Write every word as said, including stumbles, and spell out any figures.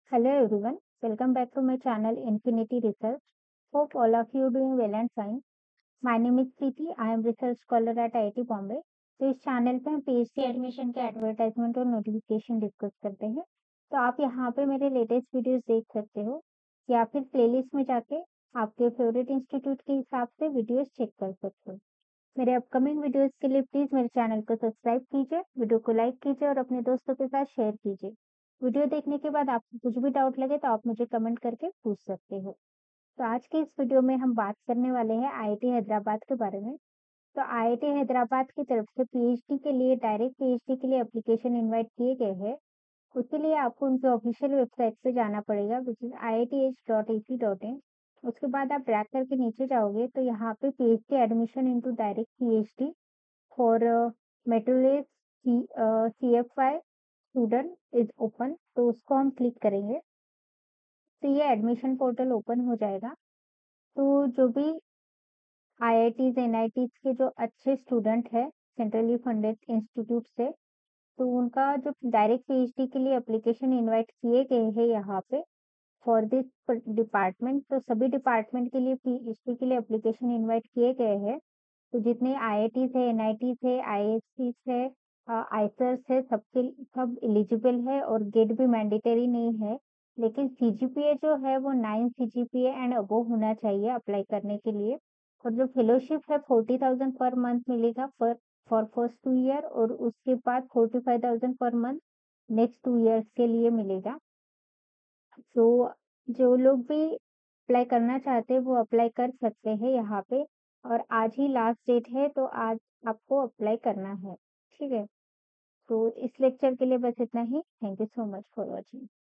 Hello everyone, welcome back to my channel Infinity Research. Hope all of you doing well and fine. My name is Preeti. I am research scholar at I I T Bombay. तो इस channel पे हम PhD admission के advertisement और notification discuss करते हैं. तो आप यहाँ पे मेरे लेटेस्ट वीडियोस देख सकते हो या फिर प्लेलिस्ट में जाके आपके फेवरेट इंस्टीट्यूट के हिसाब से वीडियोस चेक कर सकते हो. मेरे अपकमिंग वीडियोस के लिए प्लीज मेरे चैनल को सब्सक्राइब कीजिए, वीडियो को लाइक कीजिए और अपने दोस्तों के साथ शेयर कीजिए. वीडियो देखने के बाद आपको कुछ भी डाउट लगे तो आप मुझे कमेंट करके पूछ सकते हो. तो आज के इस वीडियो में हम बात करने वाले हैं आई आई टी हैदराबाद के बारे में. तो आई आई टी हैदराबाद की तरफ से पीएचडी के लिए डायरेक्ट पीएचडी के लिए एप्लीकेशन इनवाइट किए गए हैं. उसके लिए आपको उनके ऑफिशियल वेबसाइट पे जाना पड़ेगा which is I I T H dot A C dot in. उसके बाद आप ड्रैग करके नीचे जाओगे तो यहाँ पे PhD admission into direct PhD for मेट्रोलेस C F I student is open. तो उसको हम क्लिक करेंगे तो ये एडमिशन पोर्टल ओपन हो जाएगा. तो जो भी I I Ts N I Ts के जो अच्छे स्टूडेंट है सेंट्रली फंडेड इंस्टीट्यूट से, तो उनका जो डायरेक्ट पीएचडी के लिए एप्लीकेशन इनवाइट किए गए हैं यहाँ पे फॉर दिस डिपार्टमेंट. तो सभी डिपार्टमेंट के लिए पीएचडी के लिए एप्लीकेशन इनवाइट किए गए हैं. तो जितने आई आई टीज है, एन आई टीज है, आई एस सीज है, आईसर्स है, सबके सब एलिजिबल है और गेट भी मैंडेटरी नहीं है. लेकिन सीजीपीए जो है वो नाइन सीजीपीए एंड अबोव होना चाहिए अप्लाई करने के लिए. और जो फेलोशिप है फोर्टी थाउजेंड पर मंथ मिलेगा पर फॉर फर्स्ट टू ईयर और उसके बाद forty five thousand per month next two years के लिए मिलेगा. तो जो लोग भी अप्लाई करना चाहते हैं वो अप्लाई कर सकते हैं यहाँ पे. और आज ही लास्ट डेट है तो आज आपको अप्लाई करना है. ठीक है. तो इस लेक्चर के लिए बस इतना ही. Thank you so much for watching.